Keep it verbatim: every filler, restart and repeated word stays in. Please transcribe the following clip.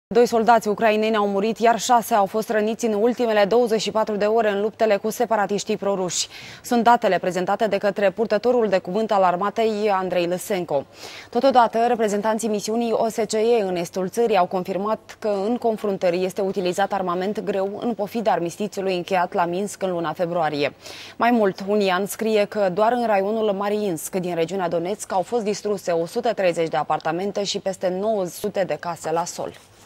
Doi soldați ucraineni au murit, iar șase au fost răniți în ultimele douăzeci și patru de ore în luptele cu separatiștii proruși. Sunt datele prezentate de către purtătorul de cuvânt al armatei, Andrei Lăsenco. Totodată, reprezentanții misiunii O S C E în estul țării au confirmat că în confruntări este utilizat armament greu în pofida armistițiului încheiat la Minsk în luna februarie. Mai mult, Unian scrie că doar în raionul Mariinsk din regiunea Donetsk au fost distruse o sută treizeci de apartamente și peste nouă sute de case la sol.